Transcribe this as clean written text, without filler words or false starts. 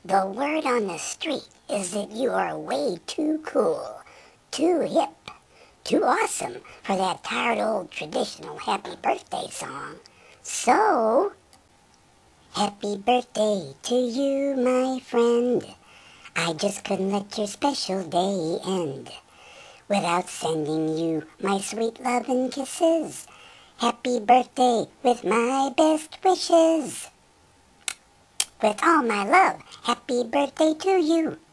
The word on the street is that you are way too cool, too hip, too awesome for that tired old traditional happy birthday song. So, happy birthday to you, my friend. I just couldn't let your special day end without sending you my sweet love and kisses. Happy birthday with my best wishes. With all my love, happy birthday to you.